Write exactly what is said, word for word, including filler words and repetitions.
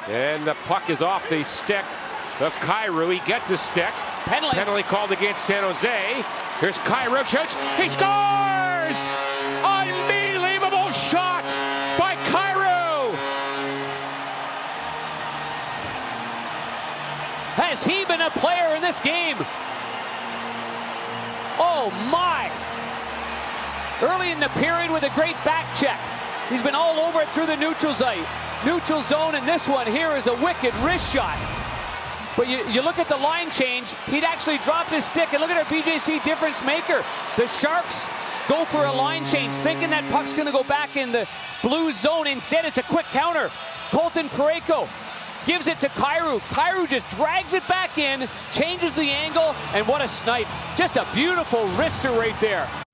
And the puck is off the stick of Kyrou. He gets a stick. Penalty. Penalty called against San Jose. Here's Kyrou, shoots, he scores! Unbelievable shot by Kyrou! Has he been a player in this game? Oh my! Early in the period with a great back check. He's been all over it through the neutral zone. Neutral zone, and this one here is a wicked wrist shot. But you, you look at the line change, he'd actually dropped his stick, and look at our B J C difference maker. The Sharks go for a line change, thinking that puck's gonna go back in the blue zone. Instead, it's a quick counter. Colton Parayko gives it to Kyrou. Kyrou just drags it back in, changes the angle, and what a snipe. Just a beautiful wrister right there.